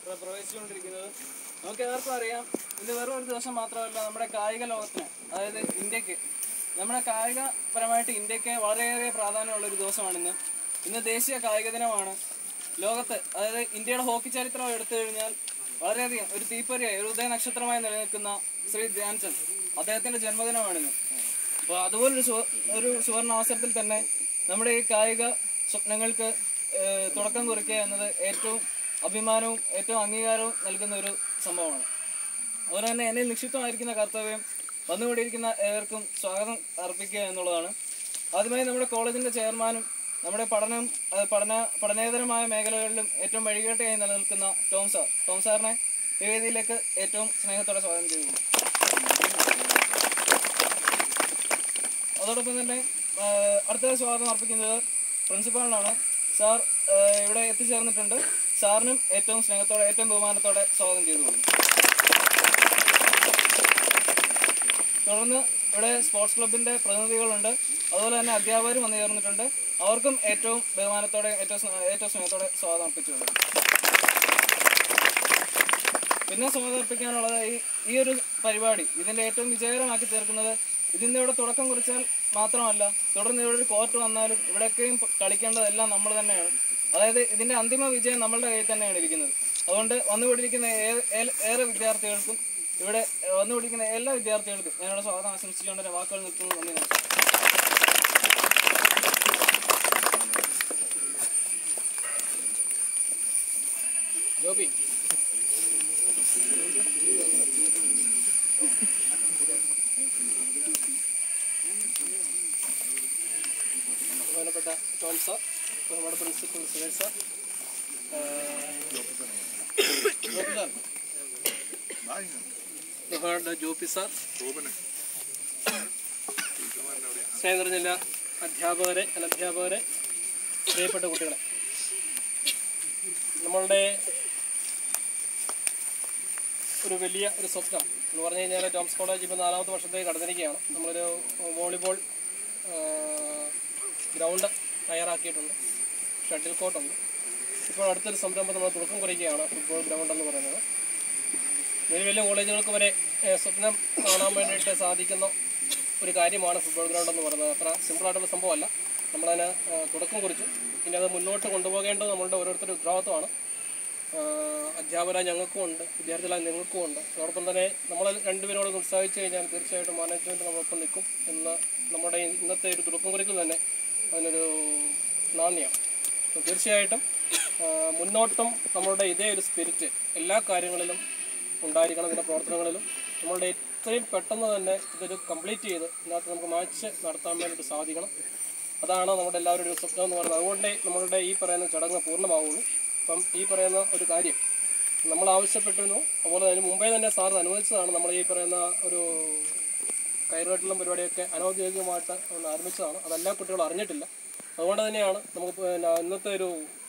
പ്രവേശിച്ചുകൊണ്ടിരിക്കുന്നത്. നമുക്ക് എല്ലാവർക്കും അറിയാം, ഇത് വെറും ഒരു ദിവസം മാത്രമല്ല, നമ്മുടെ കായിക ലോകത്തിന്, അതായത് ഇന്ത്യക്ക്, നമ്മുടെ കായികപരമായിട്ട് ഇന്ത്യക്ക് വളരെയേറെ പ്രാധാന്യമുള്ളൊരു ദിവസമാണിന്ന്. ഇന്ന് ദേശീയ കായിക ദിനമാണ്. ലോകത്ത്, അതായത് ഇന്ത്യയുടെ ഹോക്കി ചരിത്രം എടുത്തു കഴിഞ്ഞാൽ വളരെയധികം ഒരു തീപ്പൊരിയായി, ഒരു ഉദയനക്ഷത്രമായി നിലനിൽക്കുന്ന ശ്രീ ധ്യാൻചന്ദ്, അദ്ദേഹത്തിൻ്റെ ജന്മദിനമാണിന്ന്. അപ്പോൾ അതുപോലൊരു സുവർണ അവസരത്തിൽ തന്നെ നമ്മുടെ ഈ കായിക സ്വപ്നങ്ങൾക്ക് തുടക്കം കുറിക്കുക എന്നത് ഏറ്റവും അഭിമാനവും ഏറ്റവും അംഗീകാരവും നൽകുന്ന ഒരു സംഭവമാണ്. അതുപോലെ തന്നെ എന്നിൽ നിക്ഷിപ്തമായിരിക്കുന്ന കർത്തവ്യം വന്നുകൂടിയിരിക്കുന്ന ഏവർക്കും സ്വാഗതം അർപ്പിക്കുക എന്നുള്ളതാണ്. ആദ്യമായി നമ്മുടെ കോളേജിൻ്റെ ചെയർമാനും നമ്മുടെ പഠനേതരമായ മേഖലകളിലും ഏറ്റവും വഴികാട്ടിയായി നിലനിൽക്കുന്ന ടോം സാറിനെ ഈ വേദിയിലേക്ക് ഏറ്റവും സ്നേഹത്തോടെ സ്വാഗതം ചെയ്യുന്നു. അതോടൊപ്പം തന്നെ അടുത്ത സ്വാഗതം അർപ്പിക്കുന്നത് പ്രിൻസിപ്പാളിനാണ്. സാർ ഇവിടെ എത്തിച്ചേർന്നിട്ടുണ്ട്. സാറിനും ഏറ്റവും സ്നേഹത്തോടെ ഏറ്റവും ബഹുമാനത്തോടെ സ്വാഗതം ചെയ്തു കൊടുക്കും. തുടർന്ന് ഇവിടെ സ്പോർട്സ് ക്ലബിൻ്റെ പ്രതിനിധികളുണ്ട്. അതുപോലെ തന്നെ അധ്യാപകരും വന്നു ചേർന്നിട്ടുണ്ട്. അവർക്കും ഏറ്റവും ബഹുമാനത്തോടെ ഏറ്റവും സ്നേഹത്തോടെ സ്വാഗതം അർപ്പിച്ചു കൊടുക്കും. പിന്നെ സ്വാഗതം അർപ്പിക്കാനുള്ളത് ഈ ഒരു പരിപാടി ഇതിൻ്റെ ഏറ്റവും വിജയകരമാക്കി തീർക്കുന്നത്, ഇതിൻ്റെ ഇവിടെ തുടക്കം കുറിച്ചാൽ മാത്രമല്ല, തുടർന്ന് ഇവിടെ ഒരു കോർട്ട് വന്നാലും ഇവിടെയൊക്കെയും കളിക്കേണ്ടതെല്ലാം നമ്മൾ തന്നെയാണ്. അതായത് ഇതിൻ്റെ അന്തിമ വിജയം നമ്മളുടെ കയ്യിൽ തന്നെയാണ് ഇരിക്കുന്നത്. അതുകൊണ്ട് വന്നുകൊണ്ടിരിക്കുന്ന ഏറെ വിദ്യാർത്ഥികൾക്കും ഇവിടെ വന്നുകൊണ്ടിരിക്കുന്ന എല്ലാ വിദ്യാർത്ഥികൾക്കും ഞങ്ങളുടെ സ്വാഗതം ആശംസിച്ചുകൊണ്ട് എൻ്റെ വാക്കുകൾ നിർത്തുന്നു. നന്ദി, നമസ്കാരം. ജോബി ബഹുമാനപ്പെട്ട ടോം സാർ, നമ്മുടെ പ്രിൻസിപ്പൽ സുരേഷ് സാർ, ബഹുമാനപ്പെട്ട ജോപി സാർ, സ്നേഹം നിറഞ്ഞ അധ്യാപകരെ, അനധ്യാപകരെ, പ്രിയപ്പെട്ട കുട്ടികളെ, നമ്മളുടെ ഒരു വലിയ ഒരു സ്വപ്നം എന്ന് പറഞ്ഞു കഴിഞ്ഞാൽ ടോംസ് കോളേജ് ഇപ്പോൾ 4ാമത്തെ വർഷത്തേക്ക് കടന്നിരിക്കുകയാണ്. നമ്മളൊരു വോളിബോൾ ഗ്രൗണ്ട് തയ്യാറാക്കിയിട്ടുണ്ട്, ഷട്ടിൽ കോർട്ടുണ്ട്. ഇപ്പോൾ അടുത്തൊരു സംരംഭം നമ്മൾ തുടക്കം കുറിക്കുകയാണ്, ഫുട്ബോൾ ഗ്രൗണ്ട് എന്ന് പറയുന്നത്. വലിയ വലിയ കോളേജുകൾക്ക് വരെ സ്വപ്നം കാണാൻ വേണ്ടിയിട്ട് സാധിക്കുന്ന ഒരു കാര്യമാണ് ഫുട്ബോൾ ഗ്രൗണ്ട് എന്ന് പറയുന്നത്. അത്ര സിമ്പിളായിട്ടുള്ള സംഭവമല്ല. നമ്മളതിന് തുടക്കം കുറിച്ചു. ഇനി അത് മുന്നോട്ട് കൊണ്ടുപോകേണ്ടത് നമ്മളുടെ ഓരോരുത്തരുടെ ഉത്തരവാദിത്വമാണ്. അധ്യാപകരായ ഞങ്ങൾക്കും ഉണ്ട്, വിദ്യാർത്ഥികളായ നിങ്ങൾക്കും ഉണ്ട്. അതോടൊപ്പം തന്നെ നമ്മൾ രണ്ടുപേരോട് ഉത്സാഹിച്ചു കഴിഞ്ഞാൽ തീർച്ചയായിട്ടും മാനേജ്മെൻറ്റ് നമ്മളൊപ്പം നിൽക്കും എന്ന് നമ്മുടെ ഇന്നത്തെ ഒരു തുടക്കം കുറിക്കൽ തന്നെ അതിനൊരു നാന്ദിയാണ്. അപ്പോൾ തീർച്ചയായിട്ടും മുന്നോട്ടും നമ്മളുടെ ഇതേ ഒരു സ്പിരിറ്റ് എല്ലാ കാര്യങ്ങളിലും ഉണ്ടായിരിക്കണം. ഇതിൻ്റെ പ്രവർത്തനങ്ങളിലും നമ്മളുടെ എത്രയും പെട്ടെന്ന് തന്നെ ഇതൊരു കംപ്ലീറ്റ് ചെയ്ത് ഇതിനകത്ത് നമുക്ക് മാച്ച് നടത്താൻ വേണ്ടിയിട്ട് സാധിക്കണം. അതാണ് നമ്മുടെ എല്ലാവരുടെ ഒരു സ്വപ്നം എന്ന് പറയുന്നത്. അതുകൊണ്ടേ നമ്മളുടെ ഈ പറയുന്ന ചടങ്ങ് പൂർണ്ണമാവുള്ളൂ. അപ്പം ഈ പറയുന്ന ഒരു കാര്യം നമ്മൾ ആവശ്യപ്പെട്ടിരുന്നു. അതുപോലെ അതിന് മുമ്പേ തന്നെ സാർ അനുവദിച്ചതാണ്. നമ്മൾ ഈ പറയുന്ന ഒരു കയറുകെട്ടലും പരിപാടിയൊക്കെ അനൗദ്യോഗികമായിട്ട് ആരംഭിച്ചതാണ്. അതെല്ലാ കുട്ടികളും അറിഞ്ഞിട്ടില്ല. അതുകൊണ്ട് തന്നെയാണ് നമുക്ക് ഇന്നത്തെ ഒരു